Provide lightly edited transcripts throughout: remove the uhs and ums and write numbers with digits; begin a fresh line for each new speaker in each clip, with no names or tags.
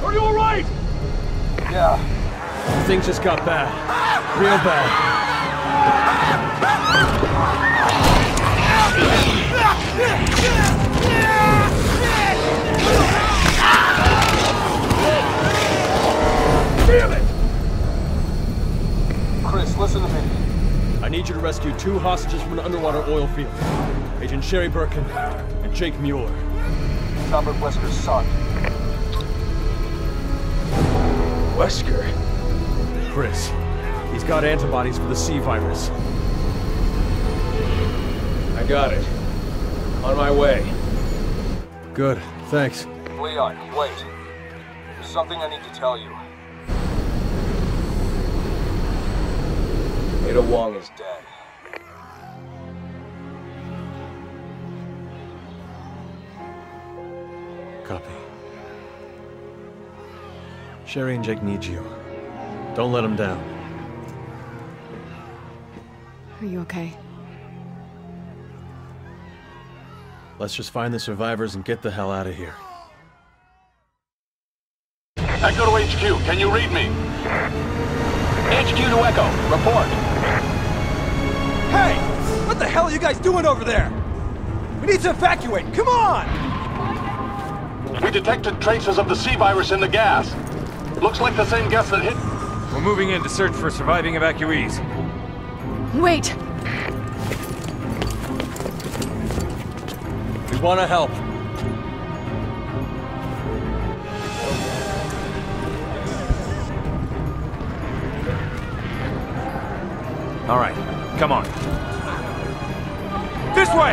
Are you alright?
Yeah.
Things just got bad. Real bad. Damn it!
Chris, listen to me.
I need you to rescue 2 hostages from an underwater oil field. Agent Sherry Birkin and Jake Muller.
It's Albert Wesker's son.
Wesker? Chris. He's got antibodies for the C virus. I got it. On my way. Good, thanks.
Leon, wait. There's something I need to tell you. Ada Wong is dead.
Copy. Sherry and Jake need you. Don't let them down.
Are you okay?
Let's just find the survivors and get the hell out of here.
Echo to HQ, can you read me?
HQ to Echo, report.
Hey! What the hell are you guys doing over there? We need to evacuate, come on!
We detected traces of the C virus in the gas. Looks like the same gas that hit...
We're moving in to search for surviving evacuees.
Wait!
We want to help.
All right, come on. This way!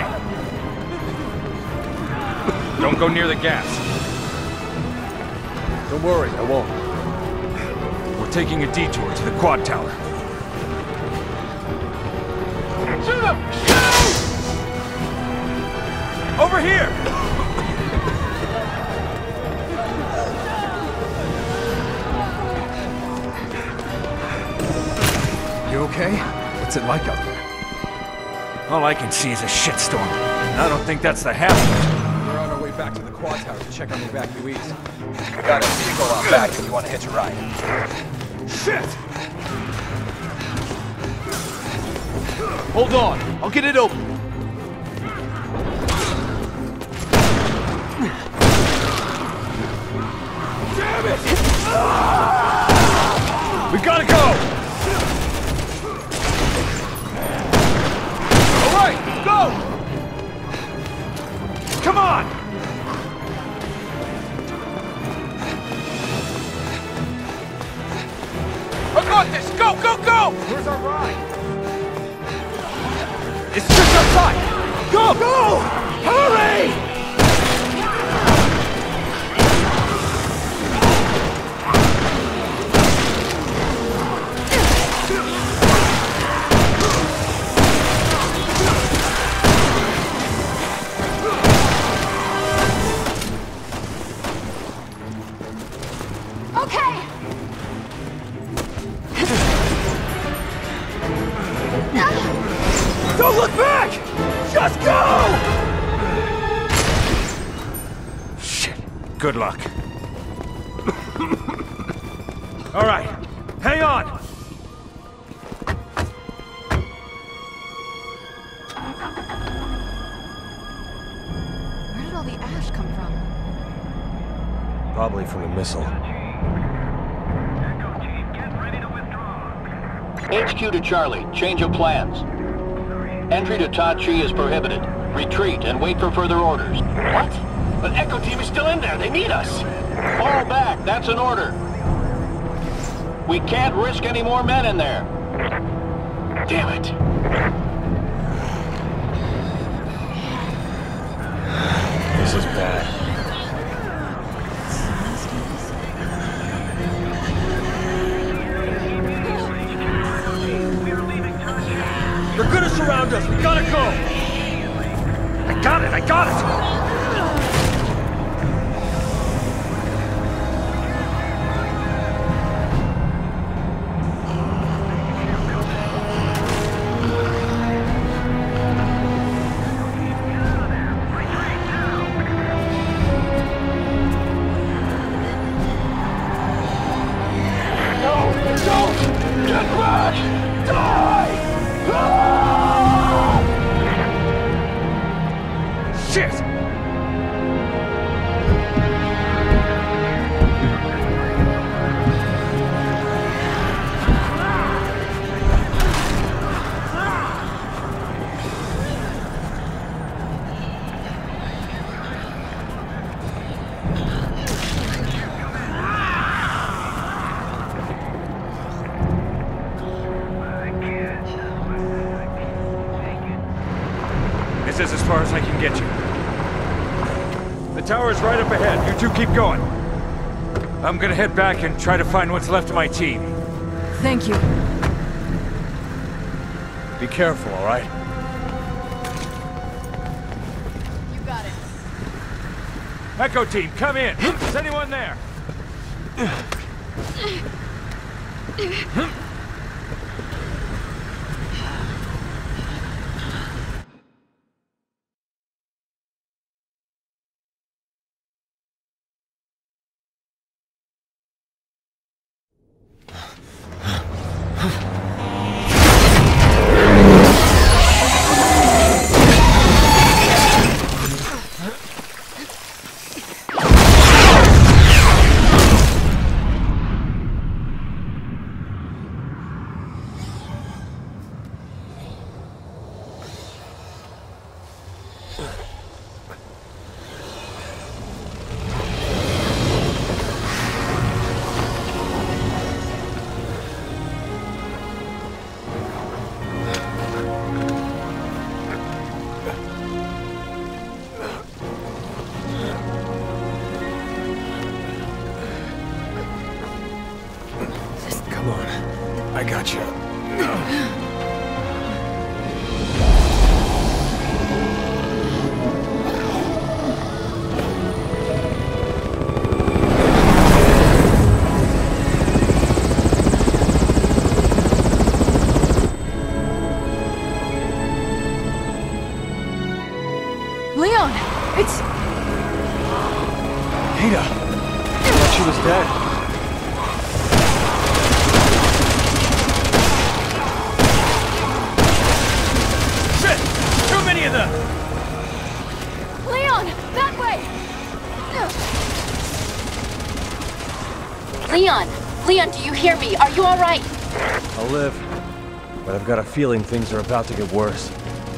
Don't go near the gas.
Don't worry, I won't.
We're taking a detour to the quad tower.
Shoot him!
Over here!
You okay? What's it like out there?
All I can see is a shitstorm. And I don't think that's the half of it.
We're on our way back to the quad tower to check on the evacuees.
We got a vehicle out back if you want to hitch a ride.
Shit!
Hold on, I'll get it open.
Damn it!
We gotta go!
All right, go! Come on! I got this! Go, go, go! Where's our ride? It's just outside! Go! Go! Hurry! Don't look back! Just go!
Shit. Good luck. All right. Hang on!
Where did all the ash come from?
Probably from a missile.
HQ to Charlie, change of plans. Entry to Tachi is prohibited. Retreat and wait for further orders.
What? But Echo team is still in there. They need us.
Fall back, that's an order. We can't risk any more men in there.
Damn it.
This is bad.
They're gonna surround us! We gotta go!
I got it! I got it! Shit! This is as far as I can get you. The tower's right up ahead. You two keep going. I'm gonna head back and try to find what's left of my team.
Thank you.
Be careful, all right?
You got it.
Echo team, come in. Is anyone there?
I got you.
Leon! It's...
Ada! I thought she was dead.
Of them.
Leon! That way!
Leon! Leon, do you hear me? Are you alright?
I'll live, but I've got a feeling things are about to get worse.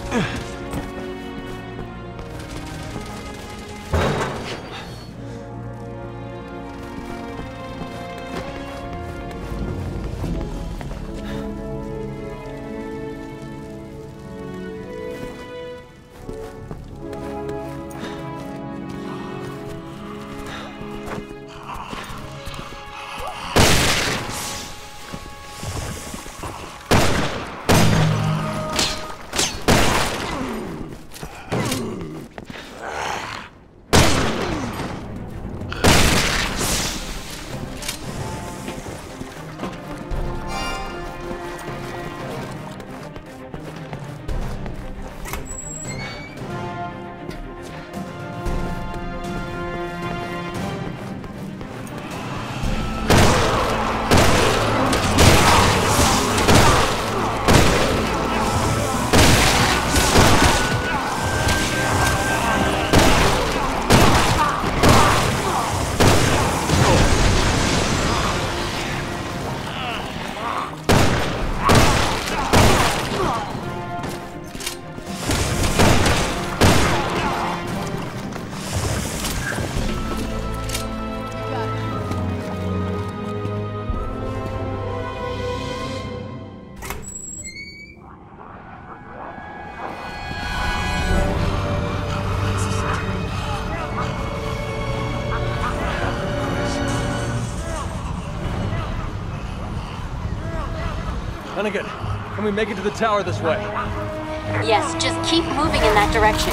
Hunnigan, can we make it to the tower this way?
Yes, just keep moving in that direction.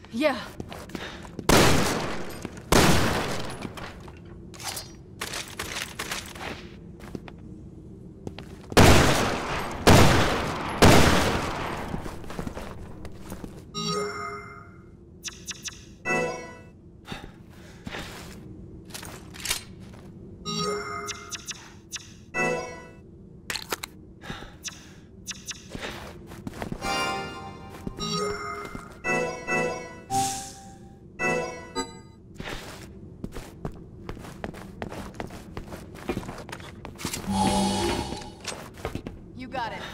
Yeah. You got it.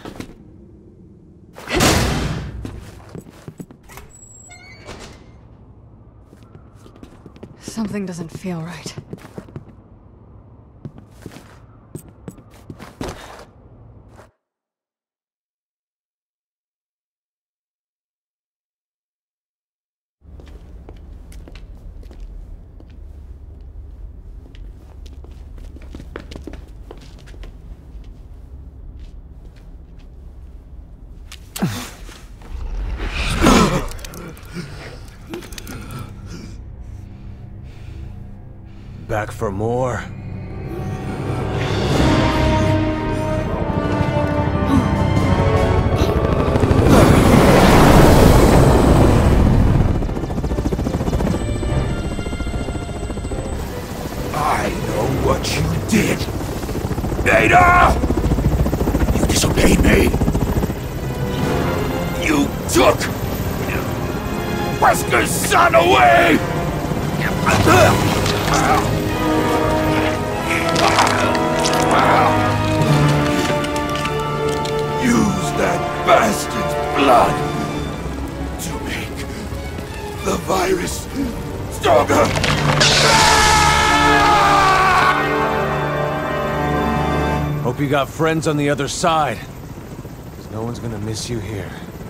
Something doesn't feel right.
Back for more?
I know what you did! Ada! You disobeyed me! You took Wesker's son away! Use that bastard's blood to make the virus stronger!
Hope you got friends on the other side. 'Cause no one's gonna miss you here.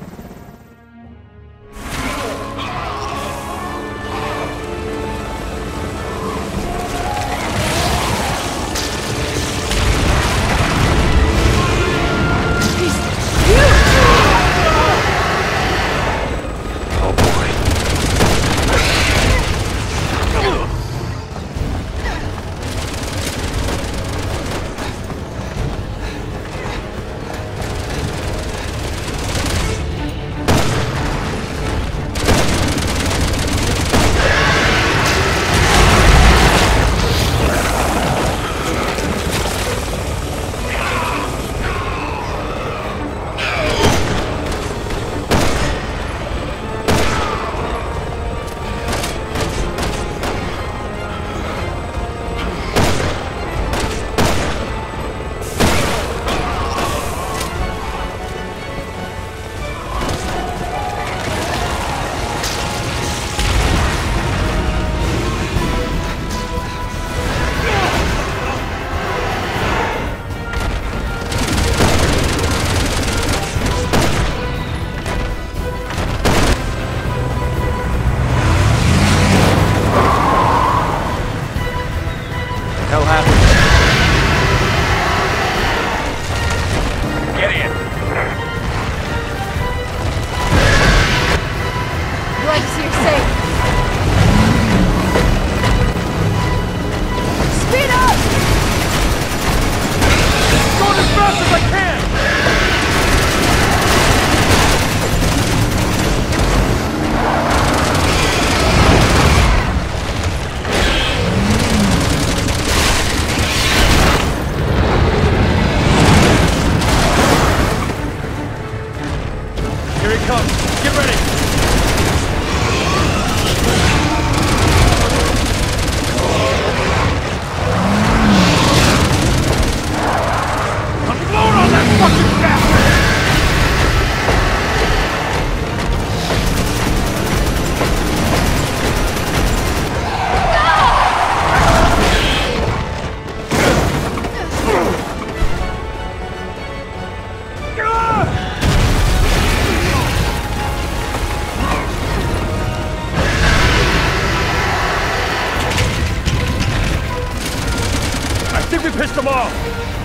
Pissed them off!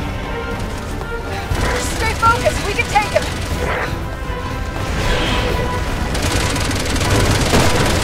Stay focused! We can take him!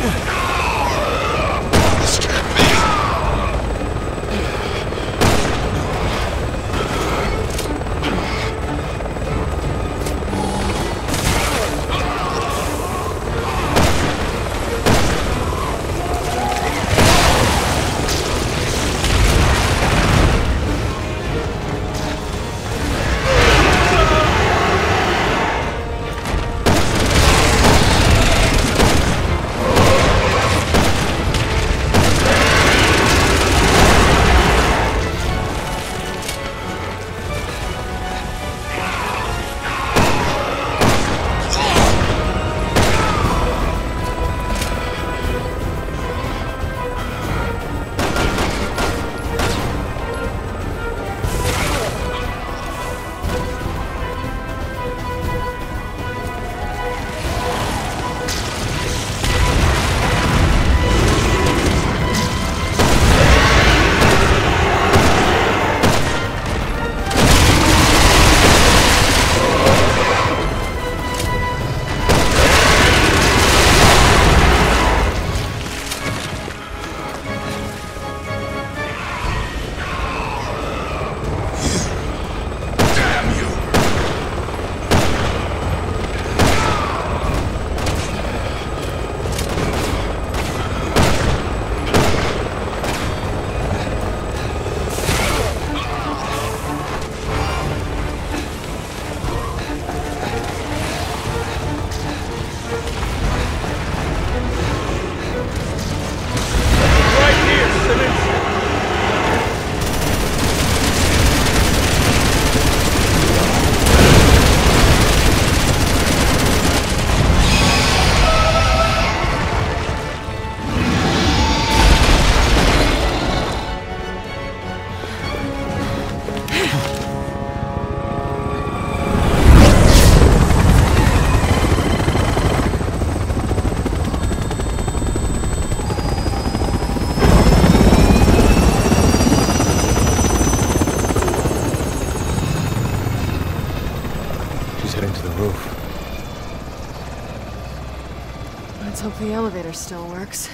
Hope the elevator still works.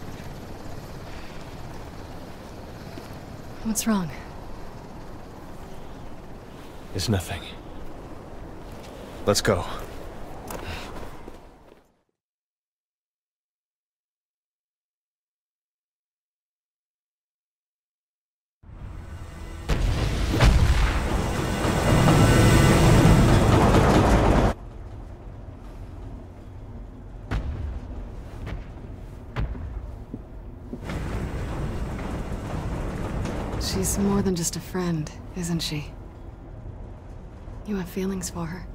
What's wrong?
It's nothing. Let's go.
She's more than just a friend, isn't she? You have feelings for her.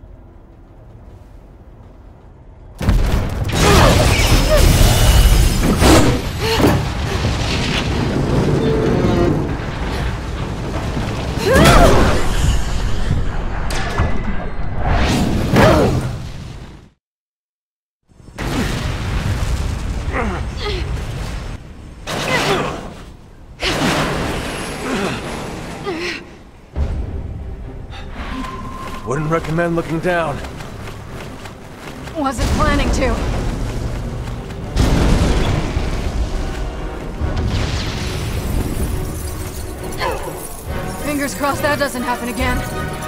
Wouldn't recommend looking down.
Wasn't planning to. Fingers crossed that doesn't happen again.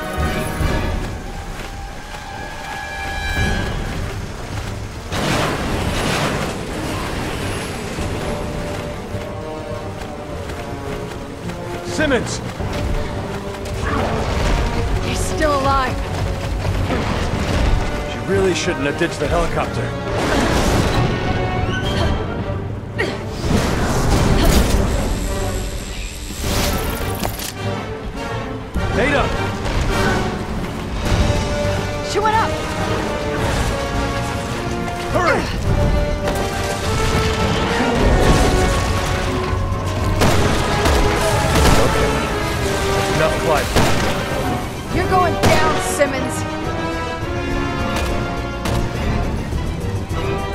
Simmons!
He's still alive.
She really shouldn't have ditched the helicopter. Ada!
She went up!
Hurry! Okay. Enough life.
You're going down, Simmons!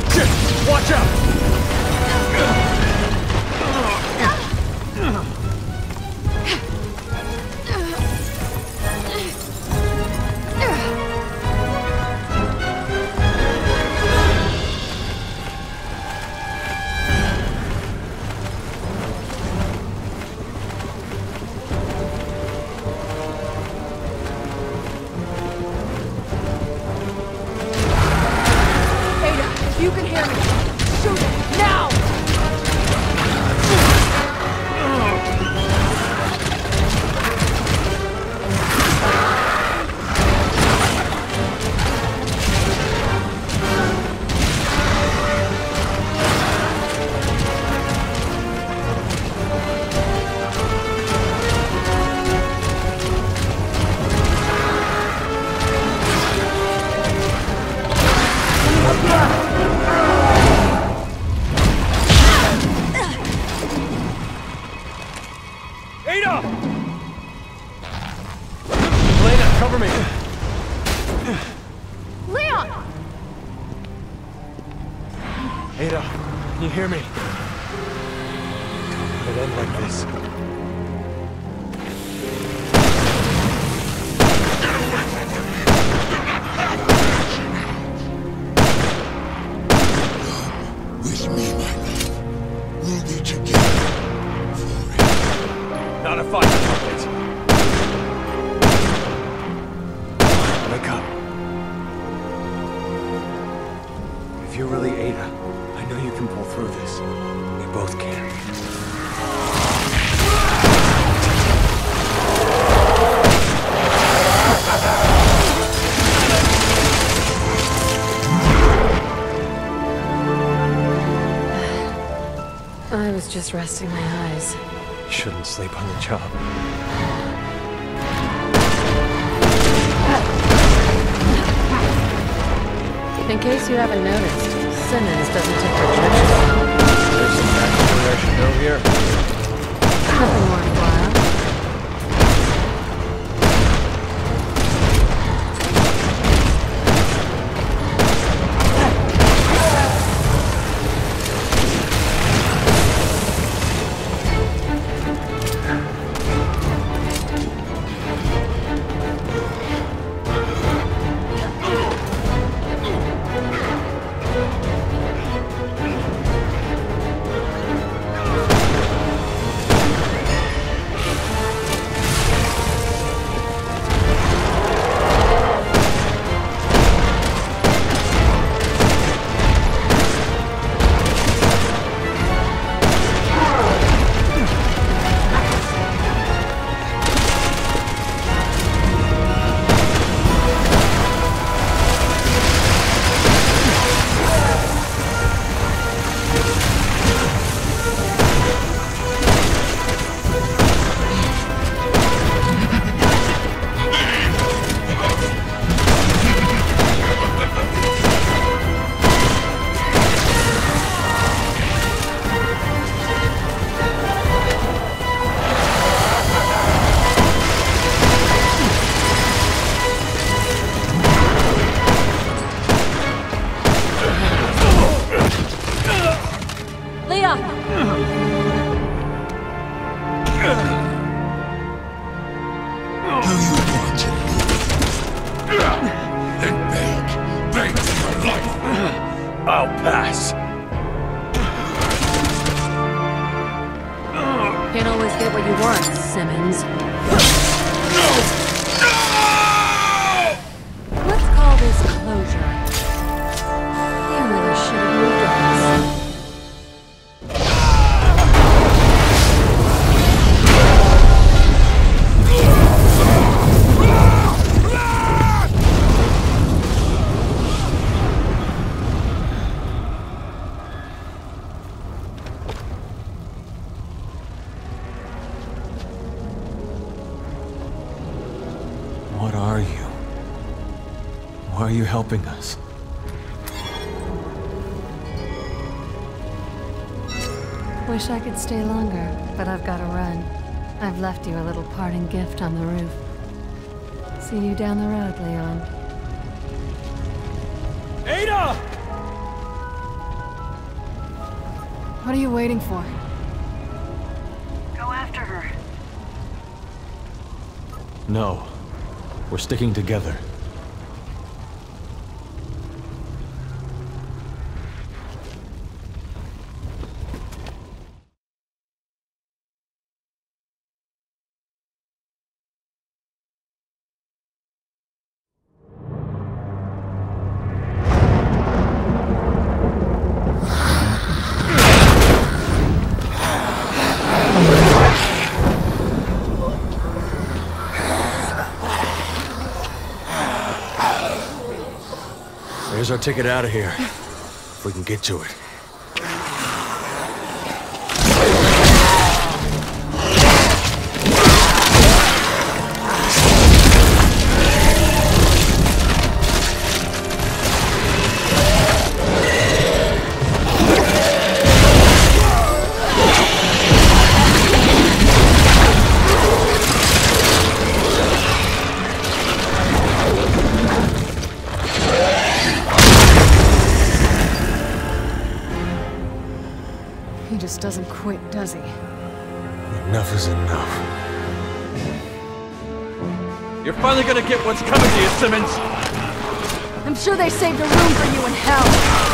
Shit! Watch out!
You can hear me. Shoot it now!
Ada! Elena, cover me!
Leon!
Ada, can you hear me? It end like this.
With me, my love. We'll be together.
Not a fight, puppet. Wake up. If you're really Ada, I know you can pull through this. We both can.
I was just resting my eyes.
You shouldn't sleep on the job.
In case you haven't noticed, Simmons doesn't take rejection.
There's some backstory I should know here.
Nothing worthwhile.
I'll pass.
Can't always get what you want, Simmons. Let's call this closure. You really should have moved on.
What are you? Why are you helping us?
Wish I could stay longer, but I've got to run. I've left you a little parting gift on the roof. See you down the road, Leon.
Ada!
What are you waiting for?
Go after her.
No. We're sticking together. There's our ticket out of here. If we can get to it.
He just doesn't quit, does he?
Enough is enough.
You're finally gonna get what's coming to you, Simmons!
I'm sure they saved a room for you in hell!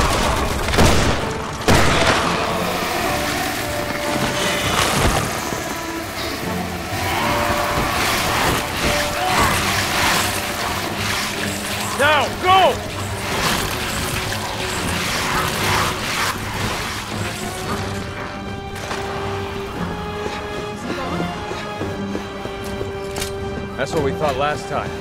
Now, go! That's what we thought last time.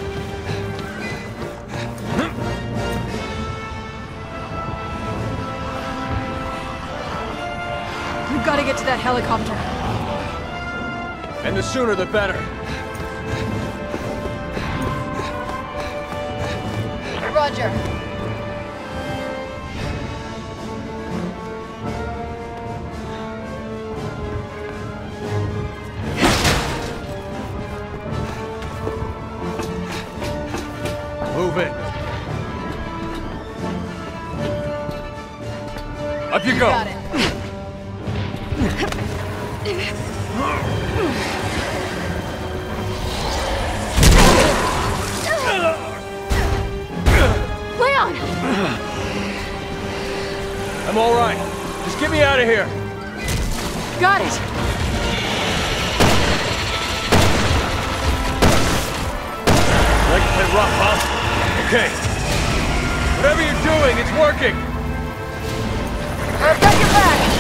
We've got to get to that helicopter.
And the sooner the better.
Roger.
Move it. Up you go.
Got it. Leon!
I'm all right. Just get me out of here.
Got it.
Like to play rough, huh? Okay. Whatever you're doing, it's working.
I've got your back.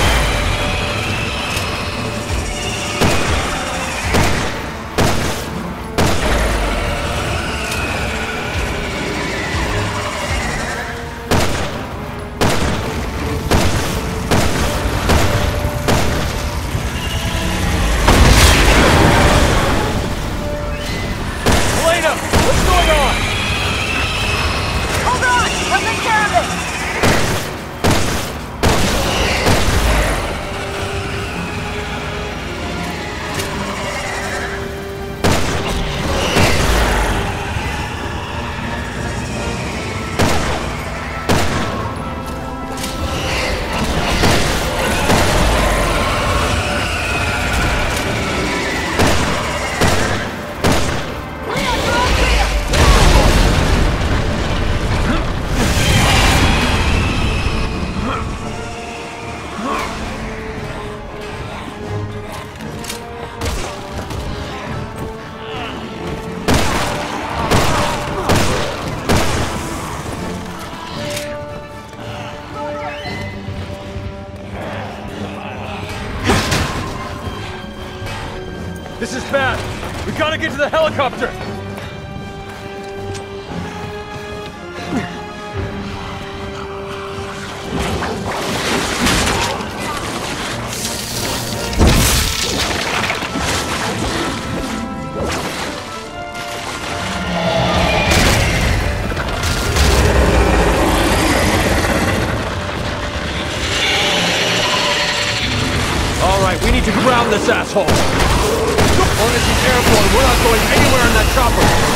This is bad. We gotta get to the helicopter. All right, we need to ground this asshole. As long as he's airborne, we're not going anywhere in that chopper!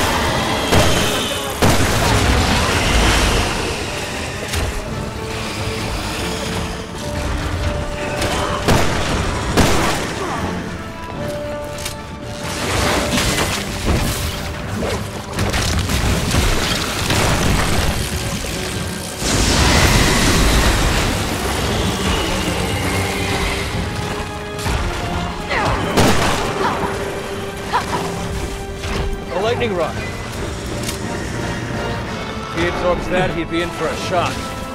lightning rod. If he absorbs that, he'd be in for a shock.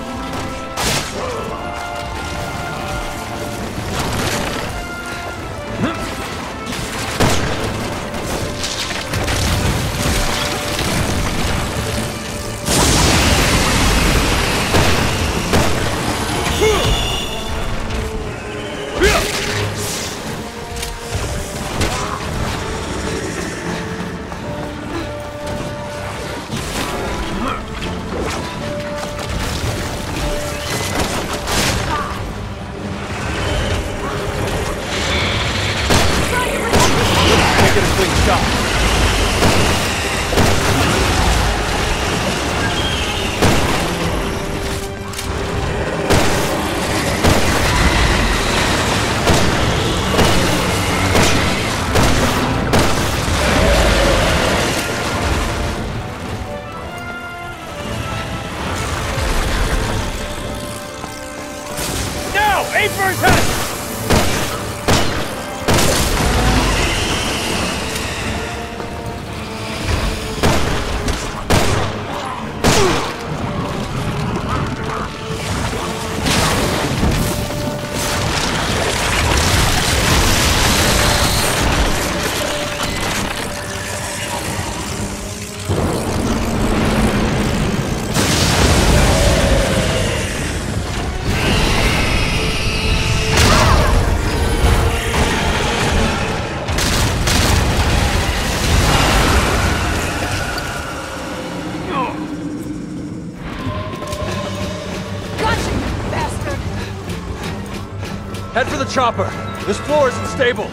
Head for the chopper. This floor isn't stable.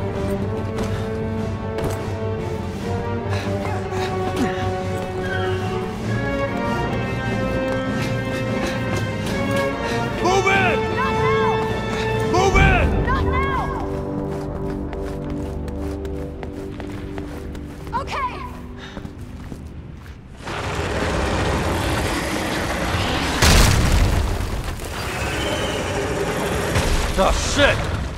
Move in!
Not now!
Move in!
Not now! Okay!
Oh, shit!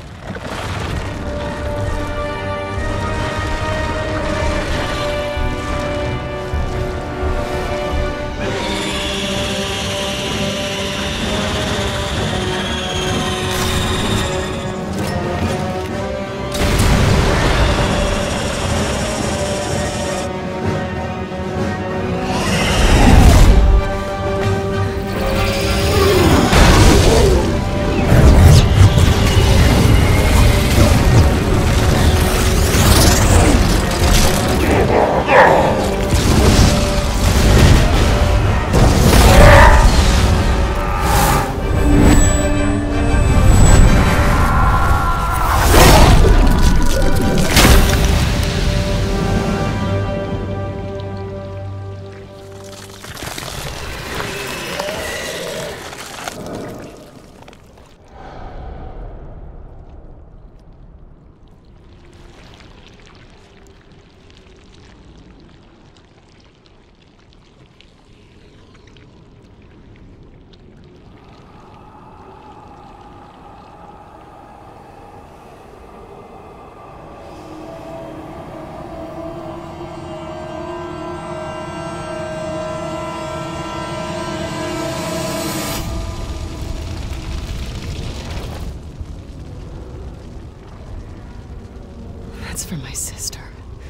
For my sister.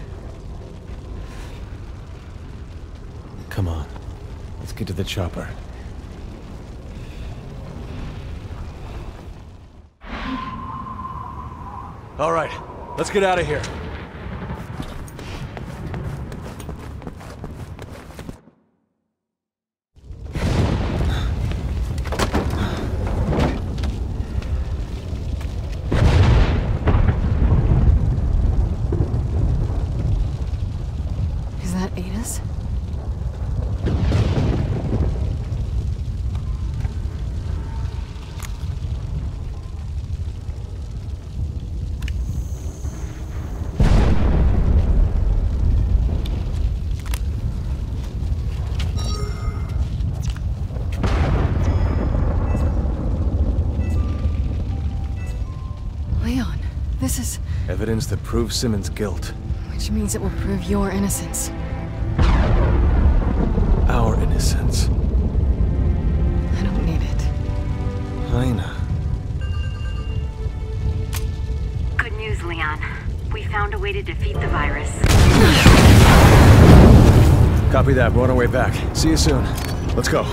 Come on. Let's get to the chopper.
All right, let's get out of here.
This is...
evidence that proves Simmons' guilt.
We
Which means it will prove your innocence.
Our innocence.
I don't need it.
Lena.
Good news, Leon. We found a way to defeat the virus.
Copy that. We're on our way back. See you soon. Let's go.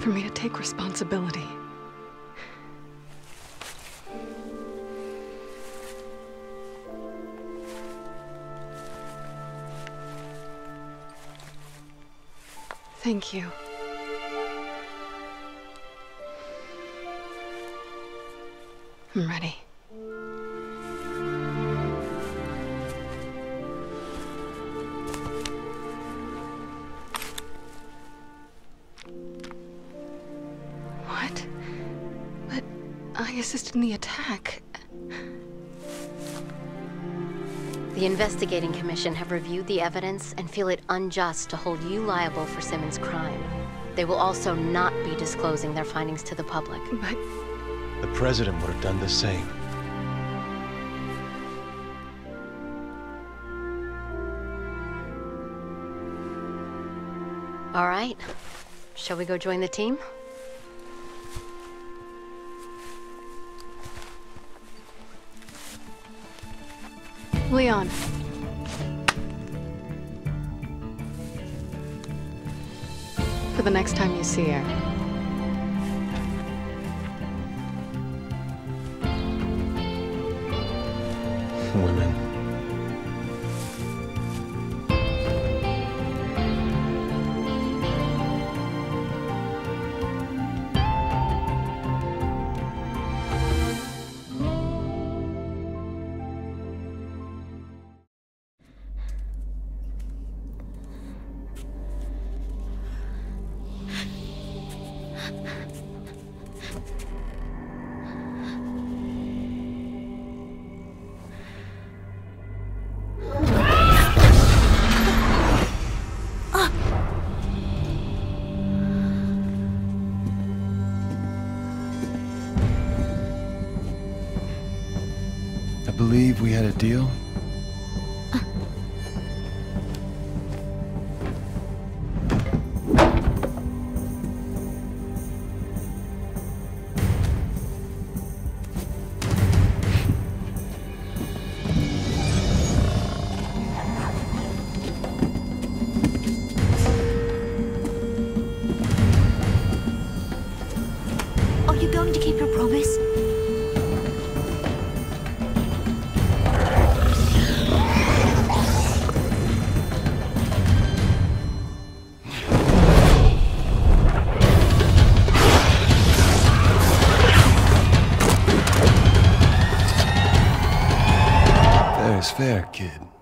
for me to take responsibility. Thank you. I'm ready. What? But I assisted in the attack.
The investigating commission have reviewed the evidence and feel it unjust to hold you liable for Simmons' crime. They will also not be disclosing their findings to the public.
But
The president would have done the same.
All right. Shall we go join the team?
Leon. For the next time you see her.
Women. I believe we had a deal.
Are you going to keep your promise?
Fair is fair, kid.